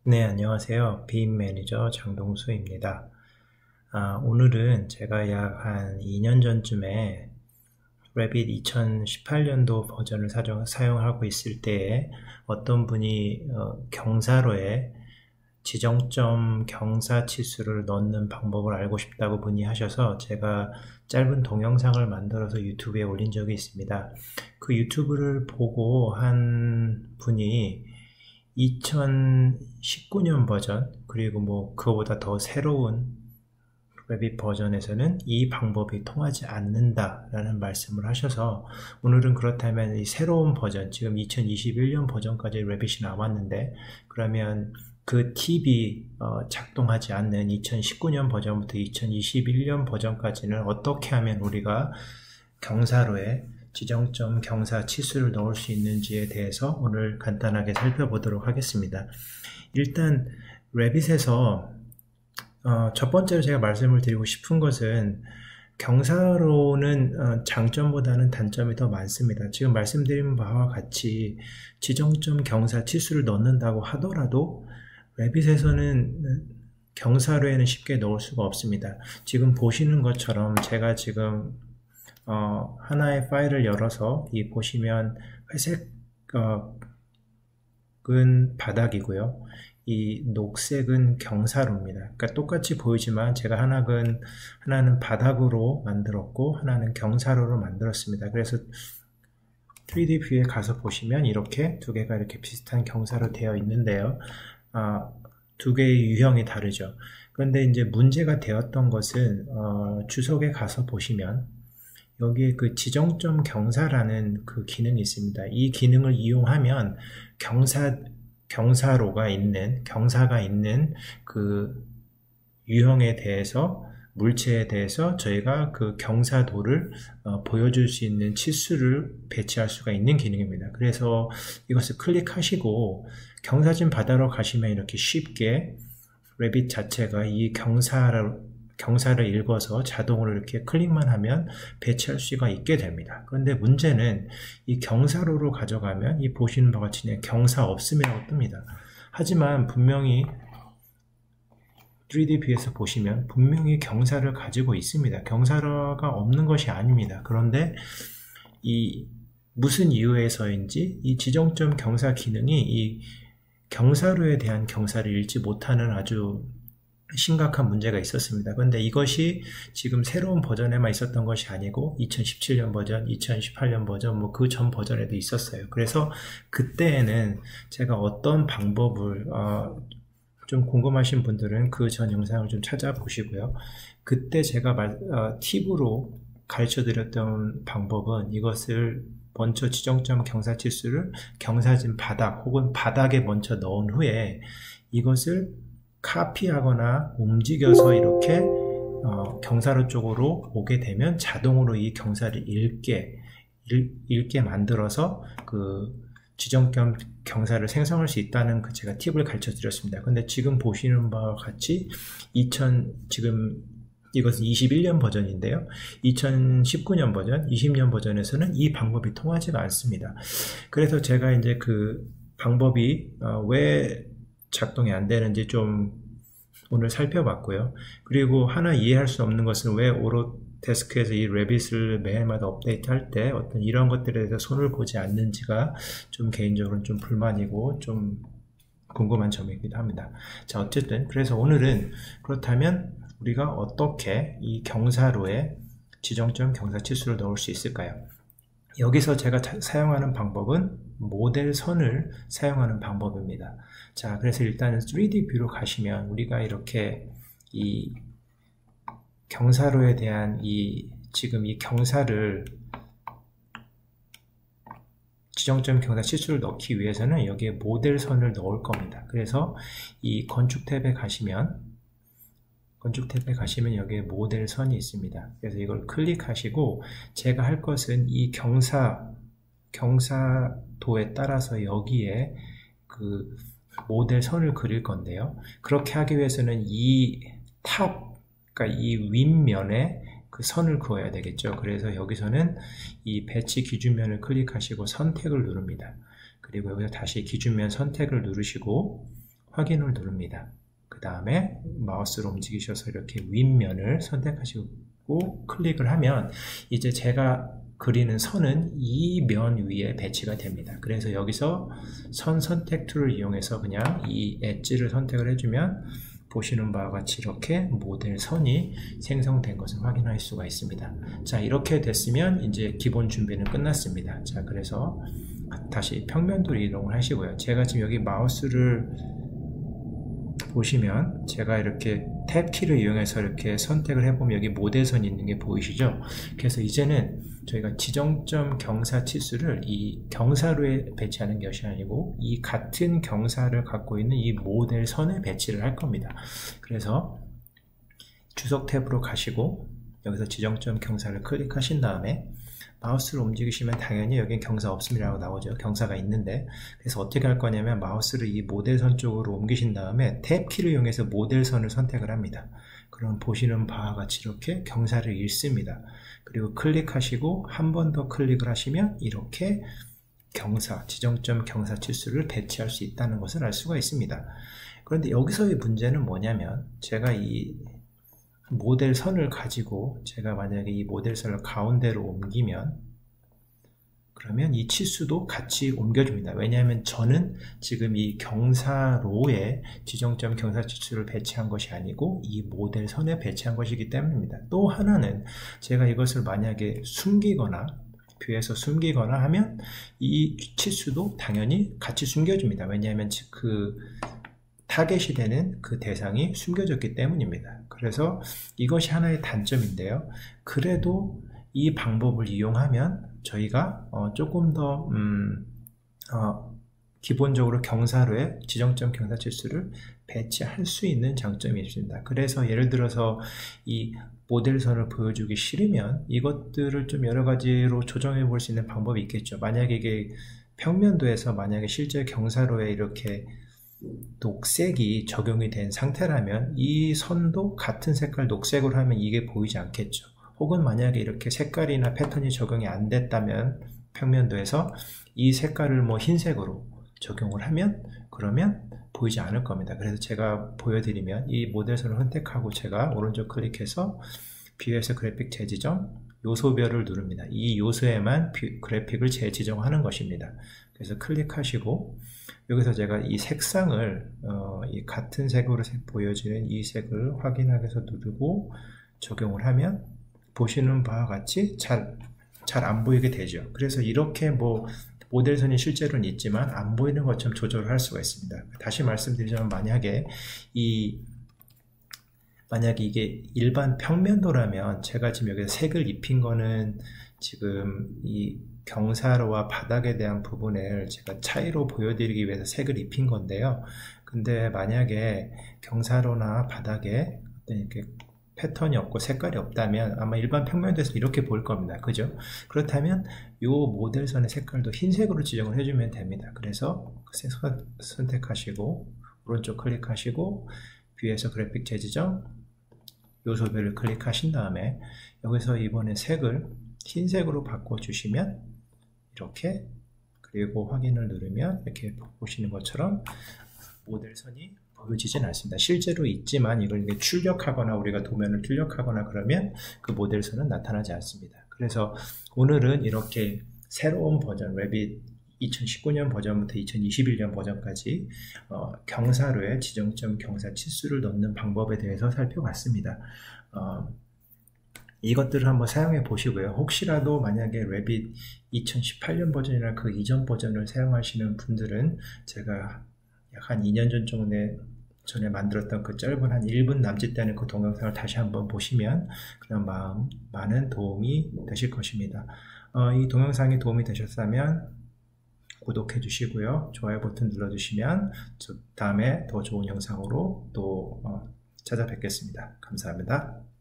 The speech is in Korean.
네, 안녕하세요. 빔 매니저 장동수입니다. 오늘은 제가 약 한 2년 전쯤에 레빗 2018년도 버전을 사용하고 있을 때에 어떤 분이 경사로에 지정점 경사 치수를 넣는 방법을 알고 싶다고 문의하셔서 제가 짧은 동영상을 만들어서 유튜브에 올린 적이 있습니다. 그 유튜브를 보고 한 분이 2019년 버전, 그리고 그거보다 더 새로운 레빗 버전에서는 이 방법이 통하지 않는다라는 말씀을 하셔서, 오늘은 그렇다면 이 새로운 버전, 지금 2021년 버전까지 레빗이 나왔는데, 그러면 그 팁이 작동하지 않는 2019년 버전부터 2021년 버전까지는 어떻게 하면 우리가 경사로에 지정점 경사 치수를 넣을 수 있는지에 대해서 오늘 간단하게 살펴보도록 하겠습니다. 일단 레빗에서 첫 번째로 제가 말씀을 드리고 싶은 것은, 경사로는 장점보다는 단점이 더 많습니다. 지금 말씀드린 바와 같이 지정점 경사 치수를 넣는다고 하더라도 레빗에서는 경사로에는 쉽게 넣을 수가 없습니다. 지금 보시는 것처럼 제가 지금 하나의 파일을 열어서 보시면 회색은 바닥이고요. 이 녹색은 경사로입니다. 그러니까 똑같이 보이지만 제가 하나는 바닥으로 만들었고 하나는 경사로로 만들었습니다. 그래서 3D 뷰에 가서 보시면 이렇게 두 개가 이렇게 비슷한 경사로 되어 있는데요. 두 개의 유형이 다르죠. 그런데 이제 문제가 되었던 것은 주석에 가서 보시면 여기에 그 지정점 경사라는 그 기능이 있습니다. 이 기능을 이용하면 경사가 있는 그 유형에 대해서, 물체에 대해서 저희가 그 경사도를 보여줄 수 있는 치수를 배치할 수가 있는 기능입니다. 그래서 이것을 클릭하시고 경사진 바다로 가시면 이렇게 쉽게 레빗 자체가 이 경사를 읽어서 자동으로 이렇게 클릭만 하면 배치할 수가 있게 됩니다. 그런데 문제는 이 경사로로 가져가면 이 보시는 바와 같이 경사 없음이라고 뜹니다. 하지만 분명히 3D 뷰에서 보시면 분명히 경사를 가지고 있습니다. 경사가 없는 것이 아닙니다. 그런데 무슨 이유에서인지 이 지정점 경사 기능이 이 경사로에 대한 경사를 읽지 못하는 아주 심각한 문제가 있었습니다. 그런데 이것이 지금 새로운 버전에만 있었던 것이 아니고 2017년 버전, 2018년 버전, 그 전 버전에도 있었어요. 그래서 그때에는 제가 어떤 방법을 좀 궁금하신 분들은 그 전 영상을 좀 찾아보시고요. 그때 제가 팁으로 가르쳐 드렸던 방법은, 이것을 먼저 지정점 경사 치수를 경사진 바닥 혹은 바닥에 먼저 넣은 후에 이것을 카피하거나 움직여서 이렇게 경사로 쪽으로 오게 되면 자동으로 이 경사를 읽게 만들어서 그 지정점 경사를 생성할 수 있다는 제가 팁을 가르쳐 드렸습니다. 근데 지금 보시는 바와 같이 지금 이것은 21년 버전인데요. 2019년 버전, 20년 버전에서는 이 방법이 통하지가 않습니다. 그래서 제가 이제 그 방법이 왜 작동이 안 되는지 좀 오늘 살펴봤고요. 그리고 하나 이해할 수 없는 것은, 왜 오토데스크에서 이 레빗을 매일마다 업데이트할 때 어떤 이런 것들에 대해서 손을 보지 않는지가 좀 개인적으로는 좀 불만이고 좀 궁금한 점이기도 합니다. 자, 어쨌든 그래서 오늘은, 그렇다면 우리가 어떻게 이 경사로에 지정점 경사 치수를 넣을 수 있을까요? 여기서 제가 사용하는 방법은 모델 선을 사용하는 방법입니다. 자, 그래서 일단은 3D 뷰로 가시면 우리가 이렇게 이 경사로에 대한 지금 이 경사를 지정점 경사 치수를 넣기 위해서는 여기에 모델 선을 넣을 겁니다. 그래서 이 건축 탭에 가시면 여기에 모델 선이 있습니다. 그래서 이걸 클릭하시고, 제가 할 것은 이 경사도에 따라서 여기에 그 모델 선을 그릴 건데요. 그렇게 하기 위해서는 그러니까 이 윗면에 그 선을 그어야 되겠죠. 그래서 여기서는 이 배치 기준면을 클릭하시고 선택을 누릅니다. 그리고 여기서 다시 기준면 선택을 누르시고 확인을 누릅니다. 그 다음에 마우스로 움직이셔서 이렇게 윗면을 선택하시고 클릭을 하면 이제 제가 그리는 선은 이 면 위에 배치가 됩니다. 그래서 여기서 선 선택 툴을 이용해서 그냥 이 엣지를 선택을 해주면 보시는 바와 같이 이렇게 모델 선이 생성된 것을 확인할 수가 있습니다. 자, 이렇게 됐으면 이제 기본 준비는 끝났습니다. 자, 그래서 다시 평면도로 이동을 하시고요. 제가 지금 여기 마우스를 보시면 제가 이렇게 탭 키를 이용해서 이렇게 선택을 해보면 여기 모델선이 있는 게 보이시죠? 그래서 이제는 저희가 지정점 경사 치수를 이 경사로에 배치하는 것이 아니고 이 같은 경사를 갖고 있는 이 모델선에 배치를 할 겁니다. 그래서 주석 탭으로 가시고 여기서 지정점 경사를 클릭하신 다음에 마우스를 움직이시면 당연히 여긴 경사 없음이라고 나오죠. 경사가 있는데, 그래서 어떻게 할 거냐면 마우스를 이 모델선 쪽으로 옮기신 다음에 탭 키를 이용해서 모델선을 선택을 합니다. 그럼 보시는 바와 같이 이렇게 경사를 읽습니다. 그리고 클릭하시고 한 번 더 클릭을 하시면 이렇게 경사, 지정점 경사 치수를 배치할 수 있다는 것을 알 수가 있습니다. 그런데 여기서의 문제는 뭐냐면 제가 이 모델선을 가지고 제가 만약에 이 모델선을 가운데로 옮기면 그러면 이 치수도 같이 옮겨줍니다. 왜냐하면 저는 지금 이 경사로에 지정점 경사 치수를 배치한 것이 아니고 이 모델선에 배치한 것이기 때문입니다. 또 하나는 제가 이것을 만약에 숨기거나 뷰에서 숨기거나 하면 이 치수도 당연히 같이 숨겨줍니다. 왜냐하면 그 타겟이 되는 그 대상이 숨겨졌기 때문입니다. 그래서 이것이 하나의 단점인데요. 그래도 이 방법을 이용하면 저희가 조금 더 기본적으로 경사로에 지정점 경사 치수를 배치할 수 있는 장점이 있습니다. 그래서 예를 들어서 이 모델선을 보여주기 싫으면 이것들을 좀 여러 가지로 조정해 볼 수 있는 방법이 있겠죠. 만약에 이게 평면도에서 만약에 실제 경사로에 이렇게 녹색이 적용이 된 상태라면 이 선도 같은 색깔 녹색으로 하면 이게 보이지 않겠죠. 혹은 만약에 이렇게 색깔이나 패턴이 적용이 안 됐다면 평면도에서 이 색깔을 뭐 흰색으로 적용을 하면 그러면 보이지 않을 겁니다. 그래서 제가 보여드리면 이 모델선을 선택하고 제가 오른쪽 클릭해서 뷰에서 그래픽 재지정 요소별을 누릅니다. 이 요소에만 그래픽을 재지정하는 것입니다. 그래서 클릭하시고 여기서 제가 이 색상을 이 같은 색으로 보여지는 이 색을 확인하기 위해서 누르고 적용을 하면 보시는 바와 같이 잘 안 보이게 되죠. 그래서 이렇게 뭐 모델선이 실제로는 있지만 안 보이는 것처럼 조절을 할 수가 있습니다. 다시 말씀드리자면 만약에 이게 일반 평면도라면 제가 지금 여기서 색을 입힌 거는 지금 이 경사로와 바닥에 대한 부분을 제가 차이로 보여드리기 위해서 색을 입힌 건데요. 근데 만약에 경사로나 바닥에 어떤 이렇게 패턴이 없고 색깔이 없다면 아마 일반 평면도에서 이렇게 보일 겁니다. 그죠? 그렇다면 이 모델선의 색깔도 흰색으로 지정을 해주면 됩니다. 그래서 선택하시고 오른쪽 클릭하시고 뷰에서 그래픽 재지정 요소별을 클릭하신 다음에 여기서 이번에 색을 흰색으로 바꿔주시면 이렇게 그리고 확인을 누르면 이렇게 보시는 것처럼 모델선이 보여지진 않습니다. 실제로 있지만 이걸 출력하거나 우리가 도면을 출력하거나 그러면 그 모델선은 나타나지 않습니다. 그래서 오늘은 이렇게 새로운 버전 레빗 2019년 버전부터 2021년 버전까지 경사로에 지정점 경사 치수를 넣는 방법에 대해서 살펴봤습니다. 이것들을 한번 사용해 보시고요. 혹시라도 만약에 레빗 2018년 버전이나 그 이전 버전을 사용하시는 분들은 제가 약 한 2년 전에 만들었던 그 짧은 한 1분 남짓 되는 그 동영상을 다시 한번 보시면 그런 많은 도움이 되실 것입니다. 이 동영상이 도움이 되셨다면 구독해 주시고요. 좋아요 버튼 눌러주시면 다음에 더 좋은 영상으로 또 찾아뵙겠습니다. 감사합니다.